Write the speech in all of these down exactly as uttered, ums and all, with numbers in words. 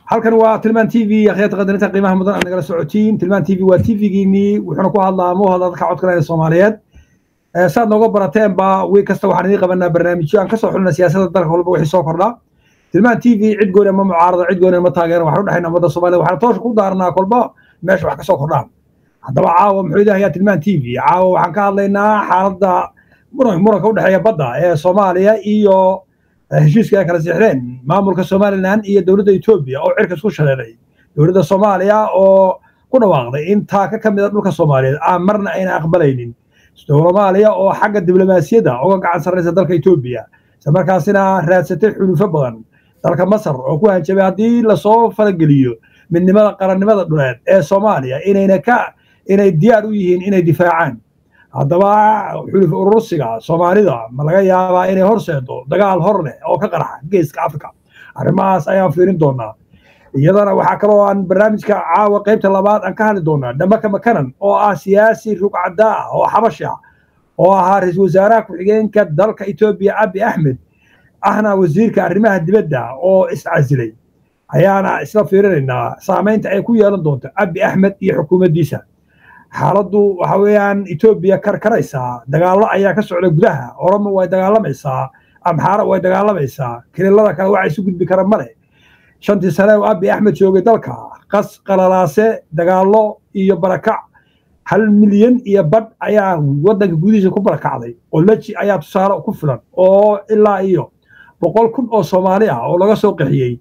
halkan waa tilmaan T V akhyaarta qadarinta qiimaha mudan aan nagala socotiin tilmaan T V waa T V-giini wuxuuna ku hadlaa mo hadalka codka Soomaaliyeed ee saad nooga barateen ba way kasta waxaan idin qabanaa barnaamijyo aan ka soo xulna siyaasadda dalka walba wixii soo kordha tilmaan T V cid gooni ma mucaarado cid gooni ma taageero waxaan u dhaxaynaa ummadda Soomaaliyeed waxaan toos ku daarnaa kolba meesha wax ka soo kordhaan haddaba caawa muxuu yahay tilmaan T V caawa waxaan ka hadlaynaa xaaladda muran muranka u dhaxeeya badda ee Soomaaliya iyo heshiiska kala sixreen maamulka Somaliland iyo dawladda Itoobiya oo cirka isku shareeray dawladda Soomaaliya oo ku dhawaaqday in taa ka kamid ah dhulka Soomaaliyeed aan marna ayna aqbalaynin Soomaaliya oo xagga diblomaasiyadda uga gacan sarreysa dalka Itoobiya isla markaasina raadsatay xulufo badan dalka Masar oo ku hanjabay haddii la soo farageliyo midnimada qarannimada dhuleed ee Soomaaliya inayna ka inay diyaar u yihiin inay difaacaan haddaba xuluf urursiga Soomaalida ma laga yaabaa inay horseedo dagaal hor leh oo ka qarxa geeska Afrika arrimahaas ayaan fiirin doonaa iyadana waxa kale oo aan barnaamijka caawa qaybta labaad aan ka hadli doonaa Dhamaka Makanan oo ah siyaasi rugcada ah oo xabashi ah oo ahaa ra'iisul wasaaraha ku-xigeenka dalka Itoobiya Abiy Ahmed ahna wasiirka arrimaha dibadda oo iscasilay ayaana isla fiirinaynaa saameynta ay ku yeelan doonto Abiy Ahmed iyo xukuumaddiisa xaaladdu waxa weeyaan Itoobiya karkaraysa dagaalo ayaa ka socda gudaha Oromo way dagaalamaysaa Amhara way dagaalamaysaa kililada kale waxa isu gudbi kara male shantii sano oo Abiy Ahmed joogay dalka qas qalalaase dagaalo iyo barakac hal milyan iyo bad ayaa wadanka gudihiisa ku barakacday oo laji ayaa tusaale ku filan oo ilaa iyo boqol kun oo Soomaali ah oo laga soo qaxiyay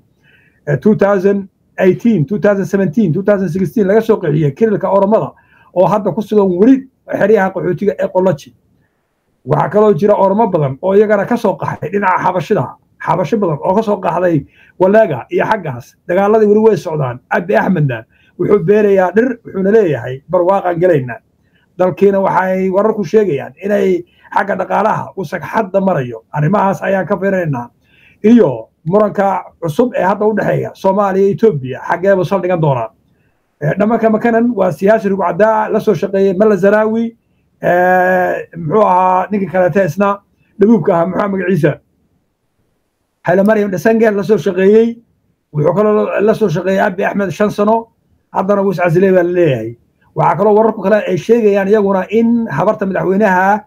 twenty eighteen twenty seventeen twenty sixteen laga soo qaxiyay kililka Oromada oo hadda ku sugan weli xiriyaha qaxootiga ee qolaji waxa kale oo jira Oromo badan oo iyagana ka soo qaxay dhinaca xabashida xabasho badan oo ka soo qaxday walaaga iyo xaggaas dagaaladii weli way socdaan Abiy Ahmedna wuxuu beerayaa dhir wuxuuna leeyahay barwaaqan galayna dalkiina waxay wararku sheegayaan inay xagga dhaqaalaha u sagxadda marayo arrimahaas ayaan ka fiirinaynaa iyo muranka cusub ee hadda u dhaxeeya Soomaaliya iyo Itoobiya xageeba sal dhigan doonaa Dhamaka Makanan waa siyaasi rugcada la soo shaqeeyay Mala Zaraawi ee muxuu ahaa ninka kale teesna dhabuubka ah muxuu magaciisa Haile Mariam Desalegn la soo shaqeeyay wuxuu kaloo la soo shaqeeyay Abiy Ahmed shan sano haddana wuu iscasilay baa leeyahay waxa kaloo wararku kale ay sheegayaan iyaguna in habarta madaxweynaha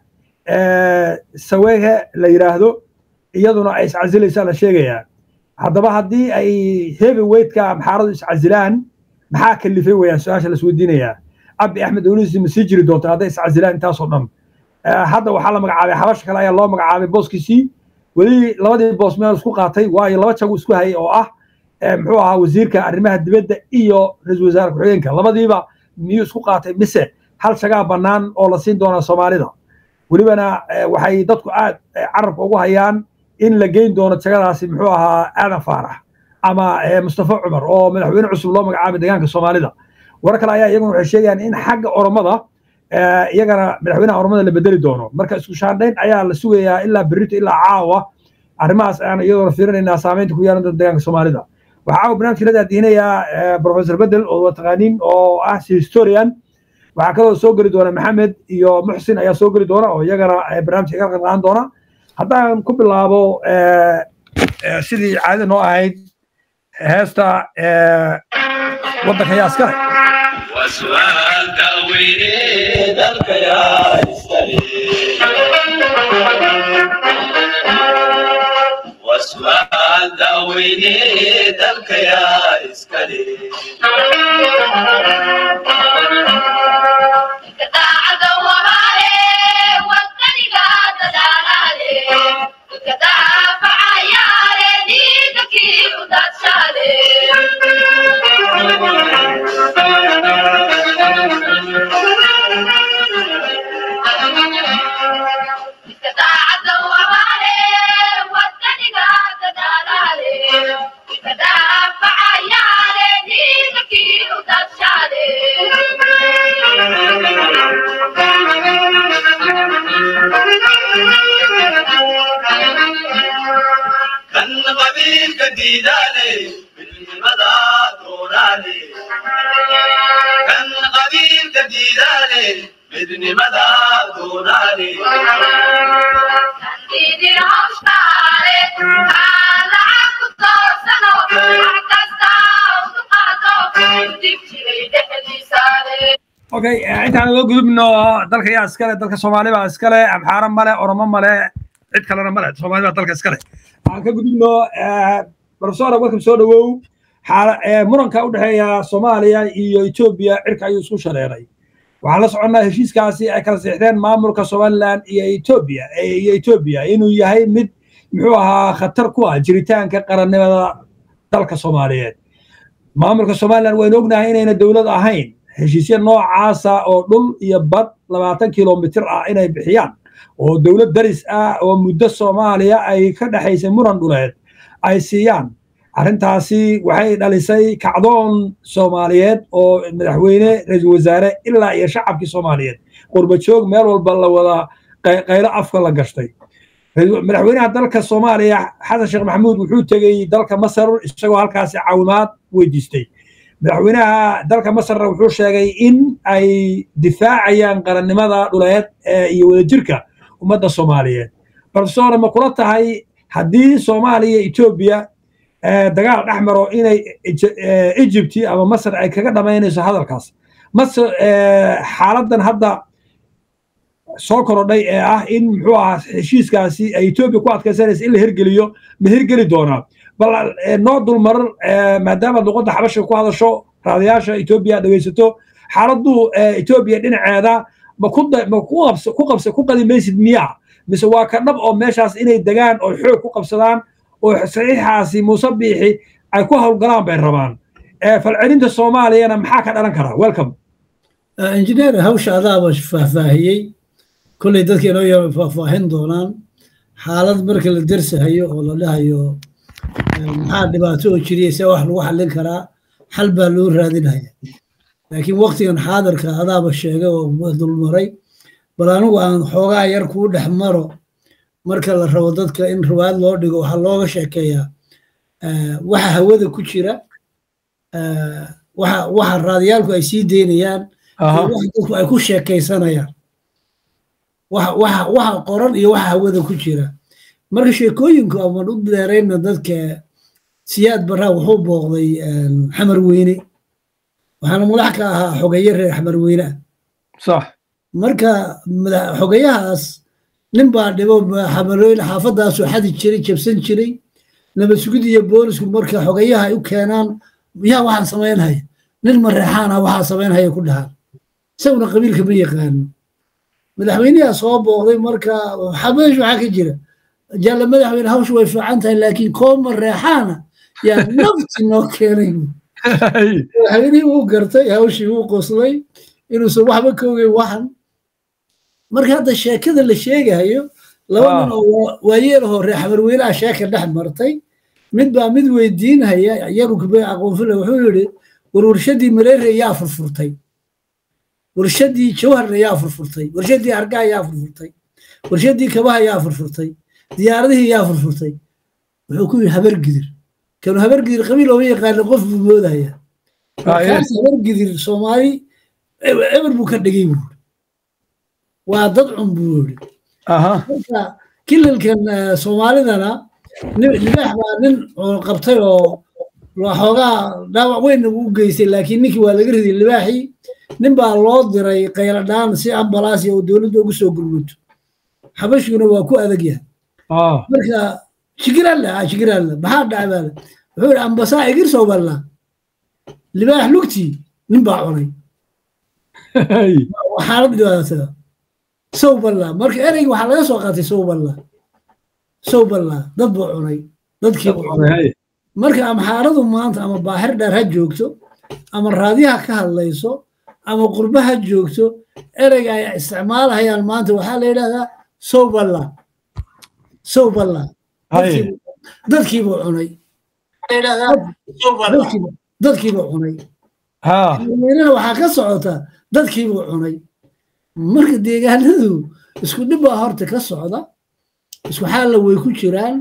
ee Sawehe la yiraahdo iyaduna ay iscasilaysaa la sheegaya haddaba haddii ay heavyweight-ka Amharadu iscasilaan maxaa kalifay weeyaan su'aasha la isweydiinayaa Abiy Ahmed dawladdiisa ma sii jiri doontaa hadday iscasilaan intaas oo dhan hadda waxaa la magacaabay xabash kale ayaa loo magacaabay booskiisii weli labadii boos meel isku qaatay waayo laba jago isku hayay oo ah muxuu ahaa wasiirka arrimaha dibadda iyo ra'iisul wasaare ku-xigeenka labadiiba miyuu isku qaatay mise hal shagaa bannaan oo la siin doona Soomaalida welibana waxay dadku aad carabka ugu hayaan in la geyn doono jagadaasi muxuu ahaa Aadan Faarax ama Mustafa Cumar oo madaxweyne cusub loo magacaabay deegaanka Soomaalida warar kale ayaa iyaguna waxay sheegayaan in xagga Oromada iyagana madaxweynaha Oromada la bedeli doono marka isku shaandhayn ayaa la sugayaa ilaa berrito ilaa caawa arrimahaas ayaan iyadoo fiirinaynaa saameynta ku yeelan doonta deegaanka Soomaalida waxaa barnaamijka la daadinayaa Professor Bedel oo taqaaniin oo ah historian waxaa kaloo soo geli doona Maxamed iyo Muxsin ayaa soo geli doona oo iyagana barnaamijka ka qayb qaadan doona haddaan ku bilaabo sidii caadi noo ahayd heesta waddanka yaa iskale وسؤال تأويل ذلك يا إسكالي وسؤال تأويل ذلك يا إسكالي اوكي انت انا uga gudubno dalka yaa iskale dalka Soomaaliya baa iskale amxaara male oromo male cid kalena male Soomaaliya baa dalka iskale aan ka gudubno professor welcome soo dhawow muranka u dhaxeeya Soomaaliya iyo Ethiopia cirka ayuu isku shareeray waxaan la soconaa heshiiskaasi ay kala saxiixdeen maamulka Somaliland iyo Ethiopia iyo Ethiopia inuu yahay mid muxuu ahaa khatar ku ah jiritaanka qarannimada dalka Soomaaliyeed maamulka Somaliland way ognahay inayna dawlad ahayn heshiisyo noocaasa oo dhul iyo bad labaatan kiiloomitir ah inay bixiyaan oo dawlad daris ah oo muddo Soomaaliya ay ka dhaxaysay muran dhuleed ay siiyaan arrintaasi waxay dhalisay kacdoon Soomaaliyeed oo madaxweyne ra'iisul wasaare ilaa iyo shacabkii Soomaaliyeed qurba joog meel walba la wada qaylo afka la gashtay madaxweynaha dalka Soomaaliya Xasan Sheekh Maxamuud wuxuu tagay dalka Masar isagoo halkaas caawimaad weydiistay madaxweynaha dalka Masar wuxuu sheegay in ay difaacayaan qarannimada dhuleed iyo wadajirka ummadda Soomaaliyeed professor ma kula tahay haddii Soomaaliya iyo Ethiopia dagaal dhaxmaro inay Egypt ama Masar ay kaga dhameynayso hadalkaas Masar xaaladan hadda soo korodhay ee ah in muxuu ahaa heshiiskaasi ay Ethiopia ku adkaysanayso in la hirgeliyo ma hirgeli doonaa bal noo dulmar maadaama luqadda xabashiga ku hadasho raadiyaasha Ethiopia dhageysato xaaladdu Ethiopia dhinaceeda ma ku ma ku qabso ku qabso ku qadimaysid miya mise waa ka dhab oo meeshaas inay degaan oo xoog ku qabsadaan oo saxiixaasi Muuse Biixi ay ku hawlgalaan bay rabaan falcelinta Soomaaliyana maxaa ka dhalan kara welcome engineer hawsha adaaba faahfaahiyay kulay dadka inoo yaa faahfaahin doonaan xaalad marka la darsahayo oo la dhahayo maxaa dhibaato oo jiriyay wax lagu xallin karaa xal baa loo raadinaya laakiin waqtigan xaadirka adaaba sheegay oo dulmaray bal anigu aan xoogaa yar ku dhex maro marka la rabo dadka in riwaayad loo dhigo waxa looga sheekeeyaa waxa hawada ku jira waxa waxa raadiyaalku ay sii deynayaan waxa dadku ay ku sheekaysanayaan waxa waxa waxa qoran iyo waxa hawada ku jira marka sheekooyinku ama u dheerayna dadka siyaad baraa wuxuu booqday xamar weyne waxaana madax ka ahaa xogeeye reer xamar weyne صح marka xogeyahaas nin baa dhibo xamarooyin xaafadaas oo xadi jiray jabsan jiray nabad sugid iyo boolisku marka xogeyaha ay u keenaan yaa waxaan sameynaya nin mareexaana waxaa sameynaya ku dhahan isaguna qabiilka ma yaqaan madaxweynaha soo booqday marka xabeesh waxa ka jira jalla madaxweyne hawshu way fiican tahay laakiin koob mareexaana yaa nafti noo keenay madaxweynihii uu gartay hawshii uu qoslay inuusan waxba ka ogeyn waxan marka hadda sheekada la sheegayo laba nin oo waayeel hore xamar weynaha sheeka dhex martay mid baa mid weydiinaya iyagu kubay aqoon file wuxuu yidhi war warshadii mareere yaa furfurtay warshadii jawharna yaa furfurtay warshadii hargaha yaa furfurtay warshadii kabaha yaa furfurtay diyaaradihii yaa furfurtay wuxuu ku yidhi habar gidir kanu habar gidir qabiil ooma yaqaana qof buu moodaya markaas habar gidir soomaali eber buu ka dhigay buuri waa dad cun buu yidhi marka kilalkan soomaalidana libaax baa nin oo qabtay oo waxoogaa dhaawac weyn u geystay laakiin ninkii waa laga riday libaaxii nin baa loo diray qayladhaan si ambalaas oo dowladda ugu soo gurmato xabashiguna waa ku adag yahay marka jigiraalla jigiraalla maxaa dhacay baa wuxuu yidhi ambasaa igir soo ballaa libaax lugtii nin baa cunay xaalad dhibaatada sow ballaa marka ereyga waxaa laga soo qaatay sow ballaa sow ballaa dad buu cunay dadkii buu cunay marka amxaaradu maanta ama baaxir dheer ha joogto ama raadiyaha ka hadlayso ama qurba ha joogto ereyga ay isticmaalahayaan maanta waxaa la yidhahdaa sow ballaa sow ballaa dadkii buu cunay dadkii buu cunay weynana waxaa ka socota dadkii buu cunay marka deegaanadu isku dhib baa horta ka socda isku xaalla way ku jiraan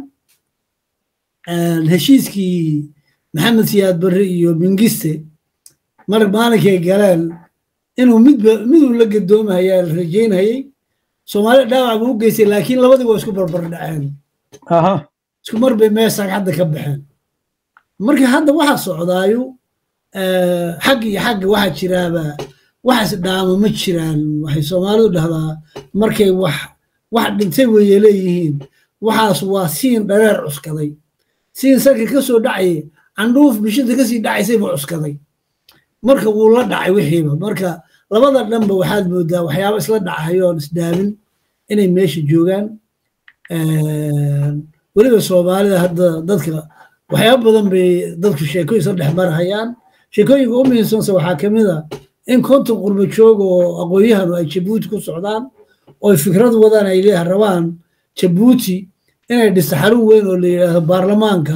heshiiskii maxamed siyaad barre iyo mingiste mar maalinkay galeen inuu midba miduu la gadoomayaa la rajaynayay Soomaaliya dhaawac buu u geystay laakiin labadii waa isku barbar dhaceen isku mar bay meesha hadda ka baxeen marka hadda waxa socdaayo xaq iyo xaq waxa jiraaba waxaas dhaamo ma jiraan waxay Soomaalidu dhahdaa markay wax wax dhintay way leeyihiin waxaas waa siin dhareer cuskaday siin sarki ka soo dhacay andhuuf bishinta ka sii dhacaysay buu cuskaday marka wuu la dhacay wixiiba marka labada dhanba waxaad moodaa waxyaabo isla dhacayo oo isdaamin inay meesha joogaan weliba Soomaalida hadda dadka waxyaabo badan bay dadku sheekooyin soo dhex marayaan sheekooyinka u muhiimsan waxaa kamid ah in konton qurbo joog oo aqoonyahan ay Djibouti ku socdaan oo fikrad wadaan ay leeyahay rabaan Djibouti inay dhisto xarun weyn oo la yiraahdo baarlamaanka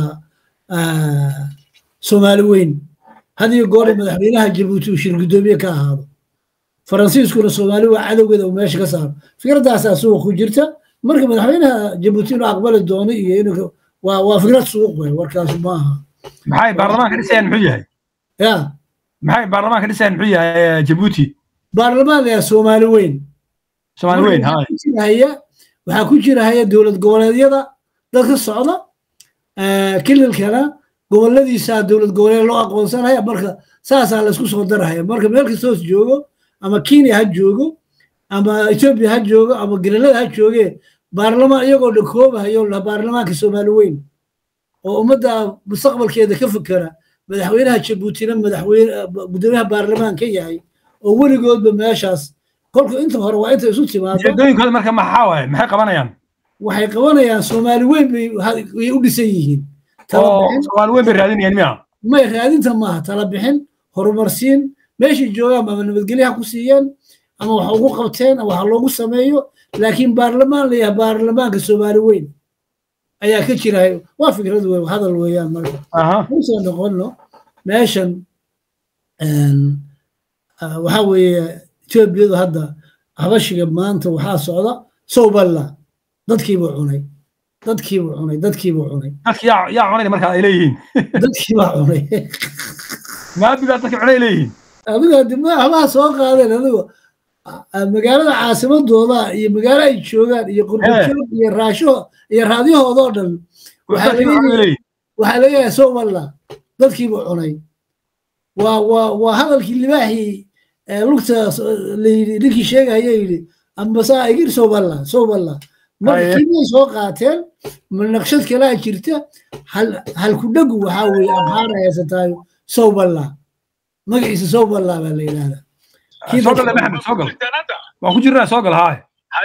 Soomaali weyn hadii goor madaxweynaha Djibouti uu shir gudoomiye ka ahaado Faransiiskuna Soomaali waa cadawgeeda uu meesha ka saaro fikradaas suuq ku jirta marka madaxweynaha Djibouti uu aqbali doono iyo inuu waa waa fikrad suuq weyn warkaas ma aha maxay baarlamaanka dhiseen muxuu yahay ya maxay baarlamaanka dhiseen muxuu yahay Djibouti baarlamaanka Soomaali weyn Soomaali weyn hay waxa ku jira hay dawlad goboleedyada dadka socda ee kililkana goboladiisa dawlad goboleed loo aqoonsanayo marka saasa la isku soo darayo marka meel kasta oo joogo ama Kenya ha joogo ama Ethiopia ha joogo ama Greenland ha jooge baarlamaan iyagoo dhakoobayo la baarlamaanka Soomaali weyn oo ummadda mustaqbalkeeda ka fikira madaxweynaha Djibouti madaxweyne gudoomiyaha baarlamaanka yahay oo weligoodba meeshaas kolka inta hore waa inta isu timaado jeedooyinkooda marka maxaa waaye maxay qabanayaan waxay qabanayaan Soomaali weyn bay u dhisan yihiin Soomaali weyn bay raadinayaan miya ma raadinta ma tala bixin horumarsiin meeshii joogaan ama nabadgelyo ku siiyeen ama waxa ugu qabteen ama waxa loogu sameeyo laakiin baarlamaan leeyahay baarlamaanka Soomaali weyn ayaa ka jira waa fikrad weyn hadal weeyaan marka aha soo noqono meeshan een waxa weeye Ethiopia hadda habashiga maanta waxa socda Soomaalila dadkii buu cunay dadkii buu cunay dadkii buu cunay dadkii yaa yaa cunay marka ay leeyihiin dadkii baa cunay ma biga dadkii cunay leeyihiin adiga dima haba soo qaadeen adiga magaalada caasimadooda iyo magaalo ay joogaan iyo qurbajoog iyo raasho iyo raadiyahooda oo dhan waxa waxa laga yahay Soomaalila dadkii buu cunay waa waa waa hadalkii libaaxi lugta leeyihiin sheegaya yiri ambasa igir Soomaalila Soomaalila markii soo qaateen naqshad kala jirta hal hal ku dhagu waxa weey amhaaraysan Soomaalila magaciisa Soomaalila baa la yiraahdaa soogal maxamed soogal waa ku jiraa soogal haay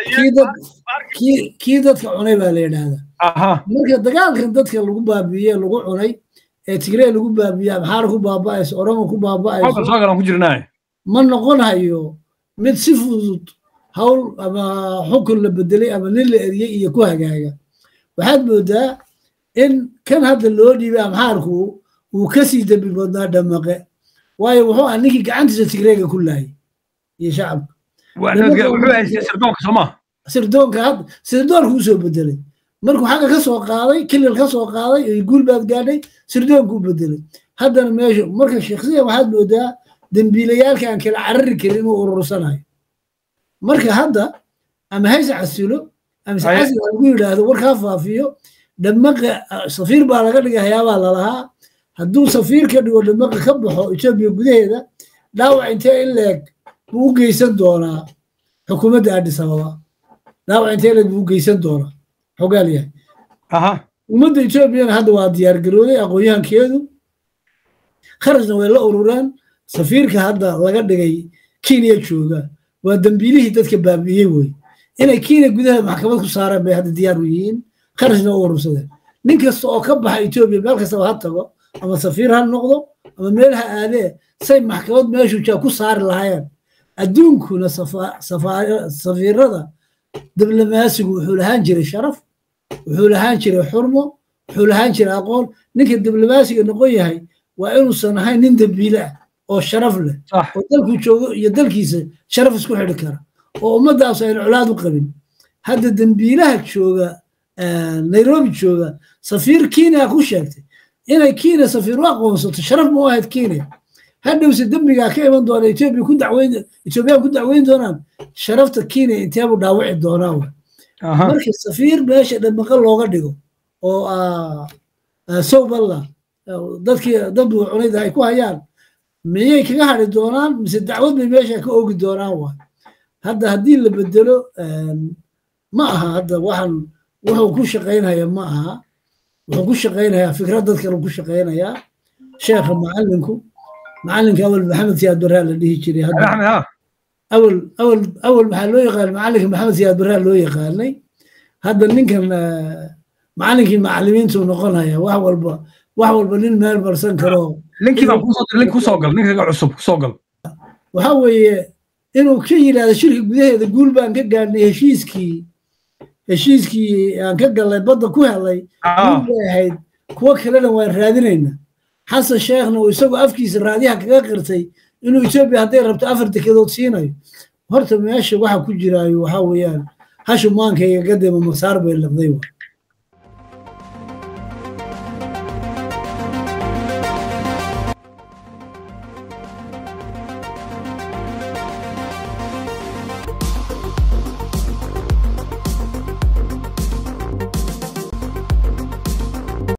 kii kii dadka cunay baa la yiraahdaa aha marka dagaalkan dadka lagu baabiiyay lagu cunay ee Tigray lagu baabiyay amhaar ku baaba'ay Oromo ku baaba'ay soogal soogal aan ku jirnaa ma noqonayo mid si fudud hawl ama xukun la bedelay ama nin la eriyay iyo ku hagaaga waxaad moodaa in kan hadda loo dhiibay amhaarku uu ka sii dambi badnaa dhamaqe waayo wuxuu anigii gacantiisa Tigrayga ku laayay iyo shacabka wuxuu haystay sirdoonka Soomaa sirdoonka hadda sirdoonku uu soo bedelay markuu xaga ka soo qaaday kilil ka soo qaaday ee guul baad gaadhay sirdoonku uu bedelay haddana meesha marka shakhsiyan waxaad moodaa dambiilayaalka aan kala carari karin inuu urursanayo marka hadda ama haysa casilo ama saasi lagu yiraahdo warka faafiyo dhamaqa safiir baa laga dhigay hayaaba la lahaa hadduu safiirka dhigo dhamaqa ka baxo Ethiopia gudaheeda dhaawac intee in leeg buu geysan doonaa xukuumadda Addis Ababa dhaawac intee leeg buu geysan doonaa xogaaliyahay aha ummadda Ethiopia hadda waa diyaar garooday aqoonyahankeedu kharajna way la ururaan safiirka hadda laga dhigay Kenya jooga waa dambiilihii dadka baabiyay way inay Kenya gudaha maxkamad ku saaraan bay hadda diyaar u yihiin kharajna u urursadeen nin kasta oo ka baxa Ethiopia meel kasta ha tago ama safiir ha noqdo ama meel ha aadee say maxkamad meeshu ku saari lahaayeen adduunkuna safiirada diblomaasigu wuxuu lahaan jiray sharaf wuxuu lahaan jiray xurmo wuxuu lahaan jiray aqoon ninka diblomaasiga noqon yahay waa inuusan ahayn nin dambiile ah oo sharaf leh oo dalku joogo iyo dalkiisa sharaf isku xidhi kara oo ummadaas ay culaad u qabin hadda dambiilaha jooga Nairobi jooga safiir Kenya ku sheegtay inay Kenya safiir u aqoonsato sharaf ma ahayd Kenya hadhow si dambiga ka iman doona Ethiopia ku dacweyn Ethiopia ku dacweyn doonaan sharafta Kenya intee buu dhaawici doonaa marka safiir meesha dhamaqa looga dhigo oo Soomaalila dadkii dad uu cunayda ay ku hayaan miyay kaga hadhi doonaan mise dacwad bay meesha ka oogi doonaan waa hadda haddii la bedelo ma aha hadda waxaan wuxuu ku shaqaynaya ma aha wuxuu ku shaqaynayaa fikrad dadkan ku shaqaynayaa sheekha macallinku macallinka awal maxamed siyaad barraa la dhihi jiray hadda awal awal awal maxaa loo yaqaan macallinka maxamed siyaad barraa loo yaqaanay hadda ninkan macallinkii macallimiintu noqonaya wax walba wax walba nin meel marsan karo linkii baan kusoo diray link kusoo gal ninka cusub kusoo gal waxa weeye inuu ka yiraahdo shirka gudaheeda guul baan ka gaadhnay heshiiskii heshiiskii aan ka galay badda ku helay guul bay ahayd kuwo kalena waan raadinaynaa xasan sheekhna uu isagoo afkiisa raadiyaha kaga qirtay inuu Ethiopia hadday rabto afar dekedood siinayo horta meesha waxa ku jiraayo waxa weeyaan hashu maankayga gadema masaar bay laqday